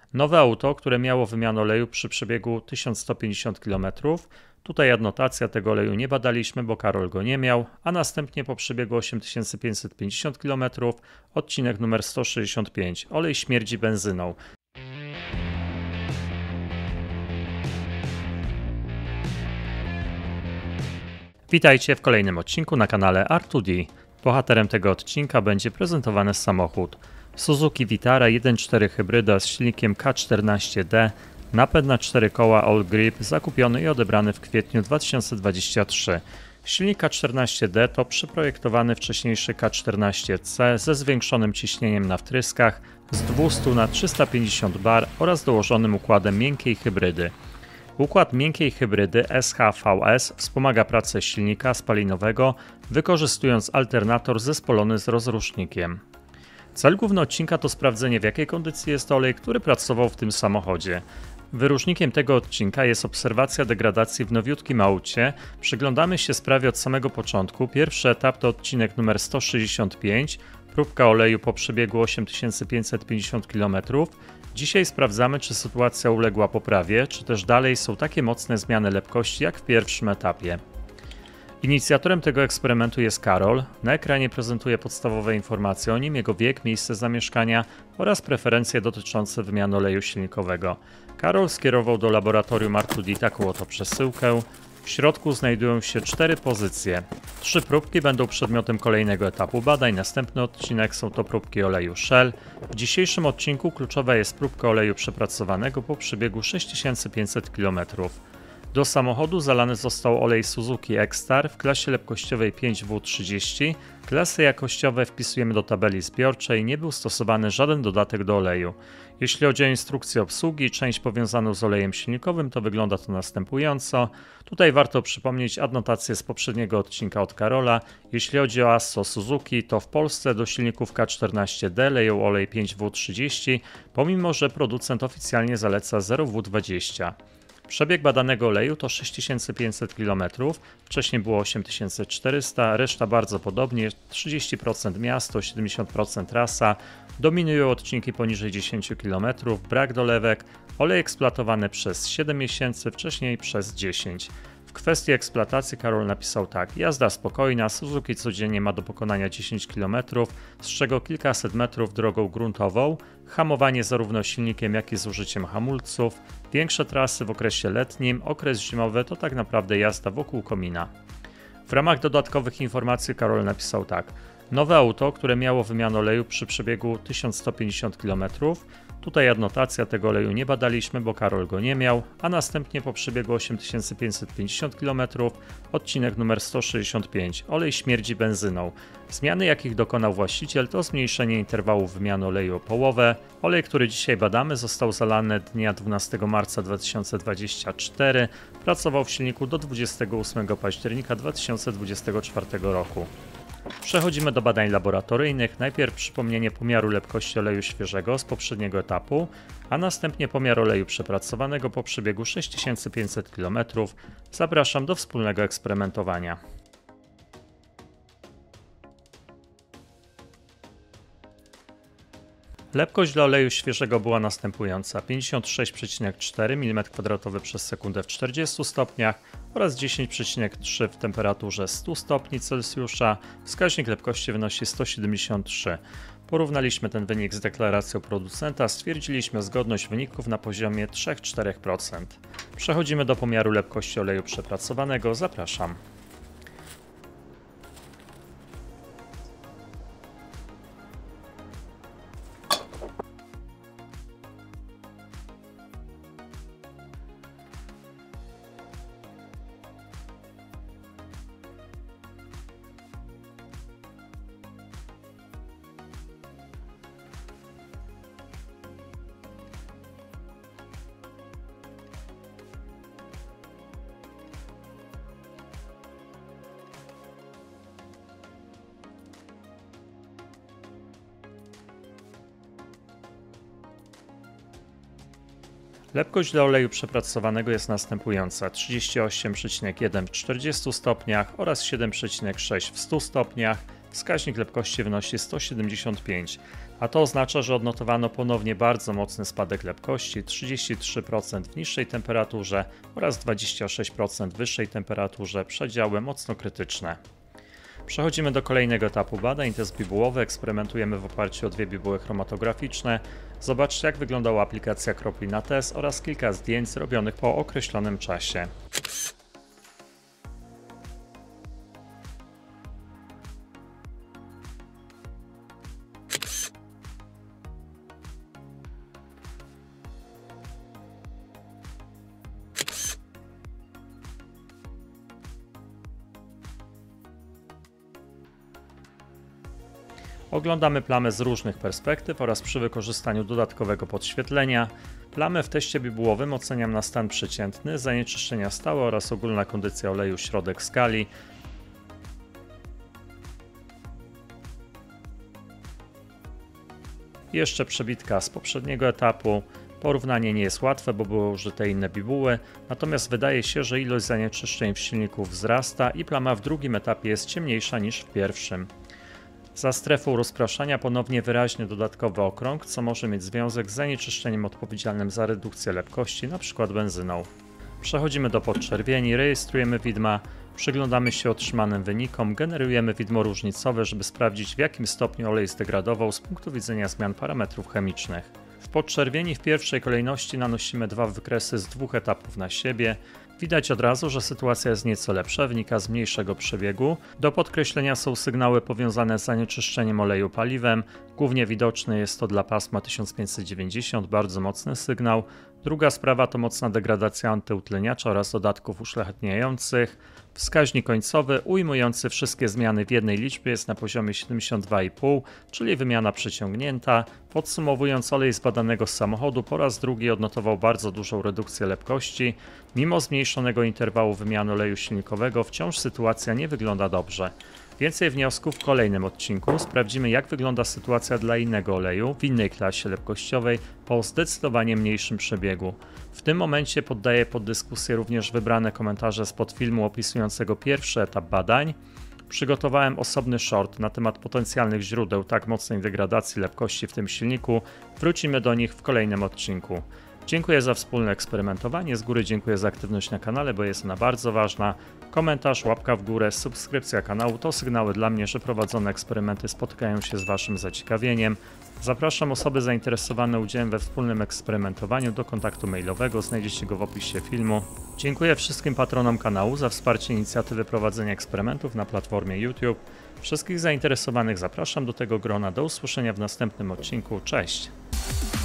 Nowe auto, które miało wymianę oleju przy przebiegu 1150 km. Tutaj adnotacja, tego oleju nie badaliśmy, bo Karol go nie miał, a następnie po przebiegu 8550 km odcinek numer 165. Olej śmierdzi benzyną. Witajcie w kolejnym odcinku na kanale R2D. Bohaterem tego odcinka będzie prezentowany samochód Suzuki Vitara 1.4 hybryda z silnikiem K14D, napęd na 4 koła All Grip, zakupiony i odebrany w kwietniu 2023. Silnik K14D to przeprojektowany wcześniejszy K14C ze zwiększonym ciśnieniem na wtryskach z 200 na 350 bar oraz dołożonym układem miękkiej hybrydy. Układ miękkiej hybrydy SHVS wspomaga pracę silnika spalinowego, wykorzystując alternator zespolony z rozrusznikiem. Cel główny odcinka to sprawdzenie, w jakiej kondycji jest olej, który pracował w tym samochodzie. Wyróżnikiem tego odcinka jest obserwacja degradacji w nowiutkim aucie. Przyglądamy się sprawie od samego początku. Pierwszy etap to odcinek numer 165, próbka oleju po przebiegu 8550 km. Dzisiaj sprawdzamy, czy sytuacja uległa poprawie, czy też dalej są takie mocne zmiany lepkości jak w pierwszym etapie. Inicjatorem tego eksperymentu jest Karol. Na ekranie prezentuje podstawowe informacje o nim, jego wiek, miejsce zamieszkania oraz preferencje dotyczące wymiany oleju silnikowego. Karol skierował do laboratorium R2D taką oto przesyłkę. W środku znajdują się 4 pozycje. 3 próbki będą przedmiotem kolejnego etapu badań. Następny odcinek są to próbki oleju Shell. W dzisiejszym odcinku kluczowa jest próbka oleju przepracowanego po przebiegu 6500 km. Do samochodu zalany został olej Suzuki X-Star w klasie lepkościowej 5W30. Klasy jakościowe wpisujemy do tabeli zbiorczej, nie był stosowany żaden dodatek do oleju. Jeśli chodzi o instrukcję obsługi, część powiązaną z olejem silnikowym, to wygląda to następująco. Tutaj warto przypomnieć adnotację z poprzedniego odcinka od Karola. Jeśli chodzi o Asso Suzuki, to w Polsce do silników K14D leją olej 5W30, pomimo że producent oficjalnie zaleca 0W20. Przebieg badanego oleju to 6500 km, wcześniej było 8400, reszta bardzo podobnie, 30% miasto, 70% trasa, dominują odcinki poniżej 10 km, brak dolewek, olej eksploatowany przez 7 miesięcy, wcześniej przez 10. W kwestii eksploatacji Karol napisał tak: jazda spokojna, Suzuki codziennie ma do pokonania 10 km, z czego kilkaset metrów drogą gruntową, hamowanie zarówno silnikiem, jak i z użyciem hamulców, większe trasy w okresie letnim, okres zimowy to tak naprawdę jazda wokół komina. W ramach dodatkowych informacji Karol napisał tak: nowe auto, które miało wymianę oleju przy przebiegu 1150 km. Tutaj adnotacja, tego oleju nie badaliśmy, bo Karol go nie miał, a następnie po przebiegu 8550 km odcinek numer 165. Olej śmierdzi benzyną. Zmiany, jakich dokonał właściciel, to zmniejszenie interwału wymiany oleju o połowę. Olej, który dzisiaj badamy, został zalany dnia 12 marca 2024. Pracował w silniku do 28 października 2024 roku. Przechodzimy do badań laboratoryjnych. Najpierw przypomnienie pomiaru lepkości oleju świeżego z poprzedniego etapu, a następnie pomiar oleju przepracowanego po przebiegu 6500 km. Zapraszam do wspólnego eksperymentowania. Lepkość dla oleju świeżego była następująca: 56,4 mm2 przez sekundę w 40 stopniach oraz 10,3 w temperaturze 100 stopni Celsjusza. Wskaźnik lepkości wynosi 173. Porównaliśmy ten wynik z deklaracją producenta, stwierdziliśmy zgodność wyników na poziomie 3-4%. Przechodzimy do pomiaru lepkości oleju przepracowanego. Zapraszam. Lepkość dla oleju przepracowanego jest następująca: 38,1 w 40 stopniach oraz 7,6 w 100 stopniach. Wskaźnik lepkości wynosi 175. A to oznacza, że odnotowano ponownie bardzo mocny spadek lepkości, 33% w niższej temperaturze oraz 26% w wyższej temperaturze, przedziały mocno krytyczne. Przechodzimy do kolejnego etapu badań, test bibułowy. Eksperymentujemy w oparciu o 2 bibuły chromatograficzne. Zobaczcie, jak wyglądała aplikacja kropli na test oraz kilka zdjęć zrobionych po określonym czasie. Oglądamy plamę z różnych perspektyw oraz przy wykorzystaniu dodatkowego podświetlenia. Plamę w teście bibułowym oceniam na stan przeciętny, zanieczyszczenia stałe oraz ogólna kondycja oleju środek skali. I jeszcze przebitka z poprzedniego etapu. Porównanie nie jest łatwe, bo były użyte inne bibuły, natomiast wydaje się, że ilość zanieczyszczeń w silniku wzrasta i plama w drugim etapie jest ciemniejsza niż w pierwszym. Za strefą rozpraszania ponownie wyraźny dodatkowy okrąg, co może mieć związek z zanieczyszczeniem odpowiedzialnym za redukcję lepkości, np. benzyną. Przechodzimy do podczerwieni, rejestrujemy widma, przyglądamy się otrzymanym wynikom, generujemy widmo różnicowe, żeby sprawdzić, w jakim stopniu olej zdegradował z punktu widzenia zmian parametrów chemicznych. W podczerwieni w pierwszej kolejności nanosimy 2 wykresy z 2 etapów na siebie. Widać od razu, że sytuacja jest nieco lepsza, wynika z mniejszego przebiegu. Do podkreślenia są sygnały powiązane z zanieczyszczeniem oleju paliwem. Głównie widoczny jest to dla pasma 1590, bardzo mocny sygnał. Druga sprawa to mocna degradacja antyutleniacza oraz dodatków uszlachetniających. Wskaźnik końcowy ujmujący wszystkie zmiany w jednej liczbie jest na poziomie 72,5, czyli wymiana przeciągnięta. Podsumowując, olej z badanego samochodu po raz drugi odnotował bardzo dużą redukcję lepkości. Mimo zmniejszonego interwału wymiany oleju silnikowego wciąż sytuacja nie wygląda dobrze. Więcej wniosków w kolejnym odcinku. Sprawdzimy, jak wygląda sytuacja dla innego oleju w innej klasie lepkościowej po zdecydowanie mniejszym przebiegu. W tym momencie poddaję pod dyskusję również wybrane komentarze spod filmu opisującego pierwszy etap badań. Przygotowałem osobny short na temat potencjalnych źródeł tak mocnej degradacji lepkości w tym silniku. Wrócimy do nich w kolejnym odcinku. Dziękuję za wspólne eksperymentowanie, z góry dziękuję za aktywność na kanale, bo jest ona bardzo ważna. Komentarz, łapka w górę, subskrypcja kanału to sygnały dla mnie, że prowadzone eksperymenty spotykają się z Waszym zaciekawieniem. Zapraszam osoby zainteresowane udziałem we wspólnym eksperymentowaniu do kontaktu mailowego, znajdziecie go w opisie filmu. Dziękuję wszystkim patronom kanału za wsparcie inicjatywy prowadzenia eksperymentów na platformie YouTube. Wszystkich zainteresowanych zapraszam do tego grona, do usłyszenia w następnym odcinku, cześć!